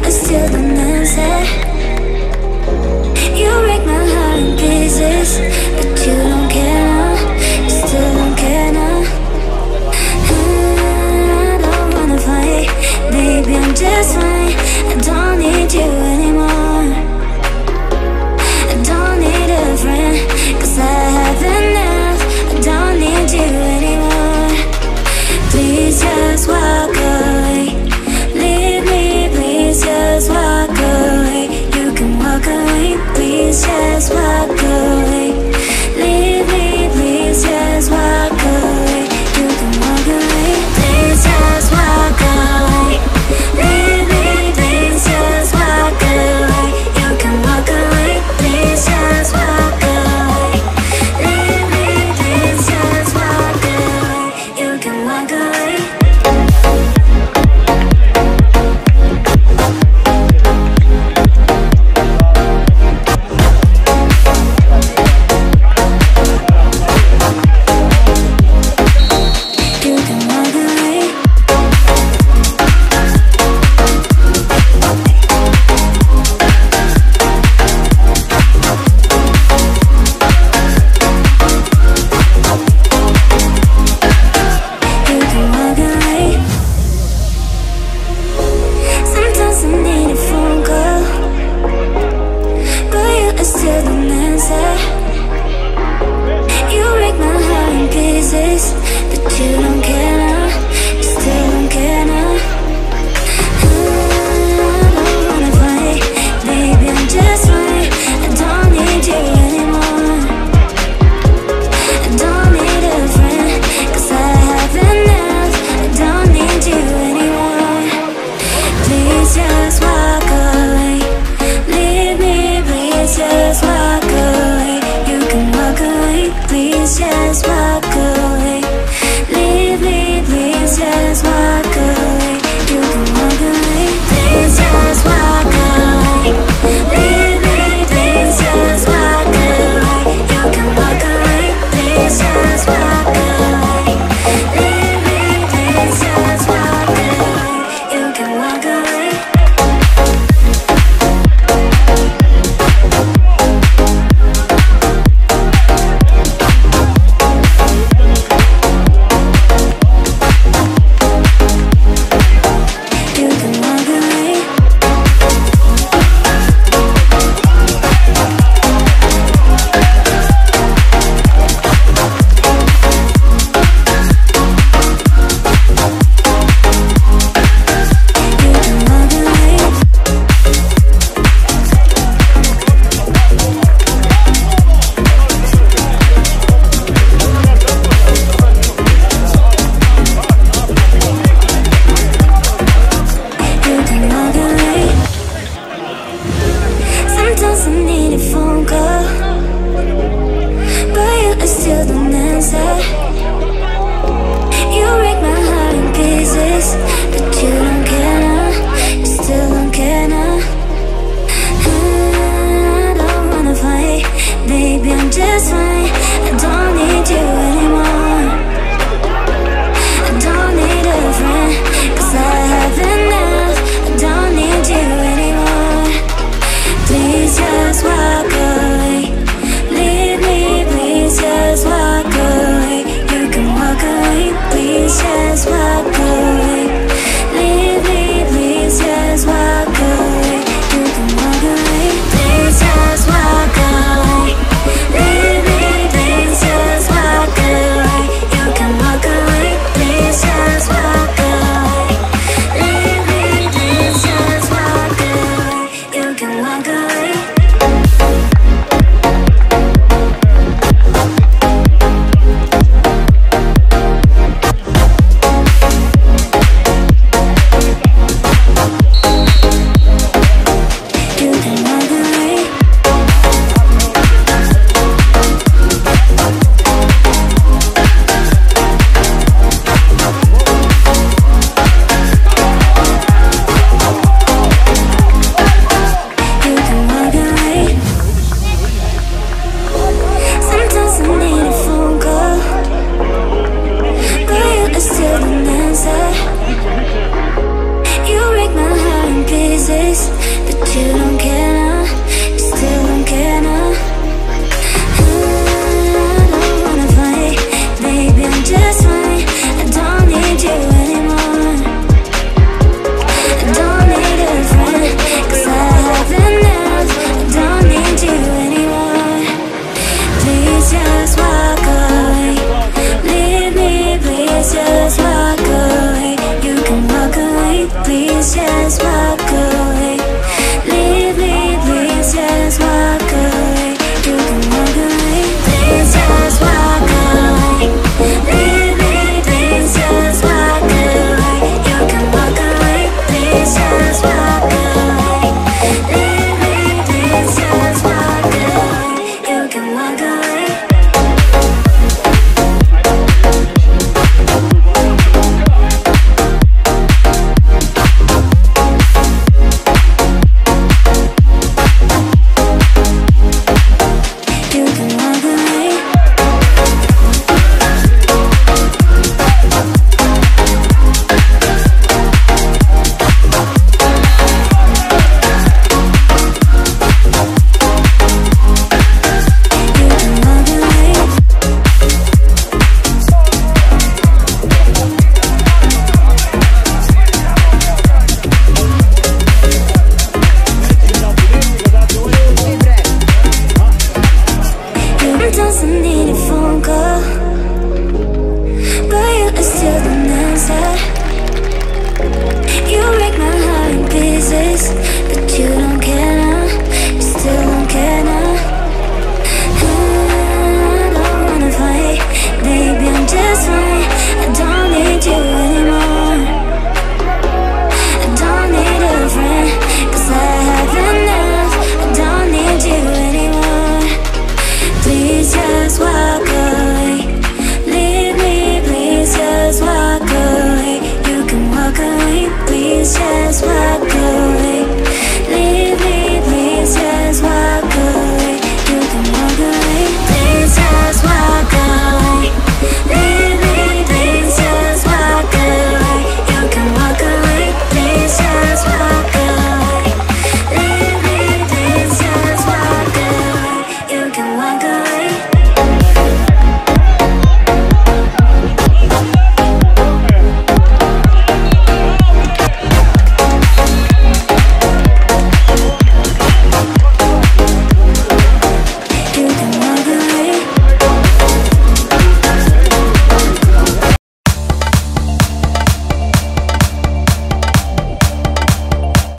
I still don't answer. You break my heart in pieces, but you don't care now. You still don't care now. I don't wanna fight, baby, I'm just fine. I don't need you anymore. I don't need a friend, 'cause I have enough. I don't need you anymore. Please just walk away. Leave me, please just walk away. You can walk away, please just walk away. Leave me, please just walk away. You can walk away, please just walk away. Leave me, please just walk away. You can walk away, please just walk away. Leave me, please just walk away. You can walk away. Please just walk away. Sometimes I need a phone call, but you still don't answer. You break my heart in pieces, but you don't